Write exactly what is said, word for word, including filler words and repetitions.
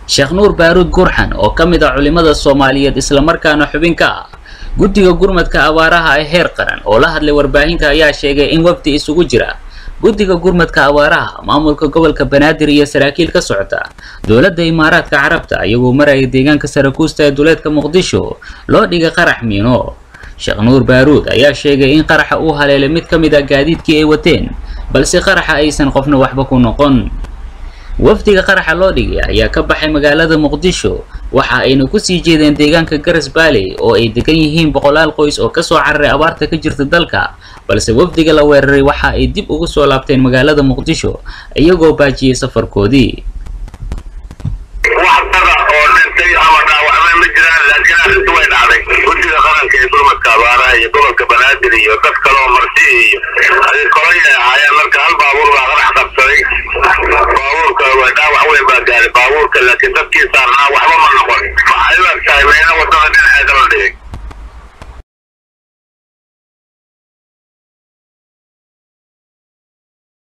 Sheekh Nuur Baaruud Gurxan oo kamid ah culimada Soomaaliyeed isla markaana xubin ka ah guddiga gurmadka abaaraha ee heer qaran oo la hadlay warbaahinta ayaa sheegay in wafdi isugu jira guddiga gurmadka abaaraha maamulka gobolka Banaadir iyo saraakiil ka socota dowladda Imaaraadka Carabta ayagoo maraya deegaanka Sarakuusta ee duleedka Muqdisho loo dhigay qarax miino. Sheekh Nuur Baaruud ayaa sheegay in qaraxa uu haleelay mid kamid ah gaadiidkii ay wateen balse qaraxa aysan qofna waxba ku noqon. wafdiga qaraxa loo dhigay ayaa ka baxay magaalada Muqdisho waxa ayna ku sii jeedeen deegaanka Garas Valley oo ay degan yihiin boqolaal qoys oo ka soo cararay abaarta ka jirta dalka, balse wafdiga la weeraray waxa ay dib ugu soo laabteen magaalada Muqdisho iyagoo baajiyay safarkoodii. guddiga qaranka ee gurmadka abaaraha iyo gobolka Banaadir iyo dad kale oo marti iyo ay kolaya ayaa marka hal baabuur baa qarax qabsaday. baabuurka waa dhaawac weyn baa gaaray baabuurka, laakiin dadkii saarnaa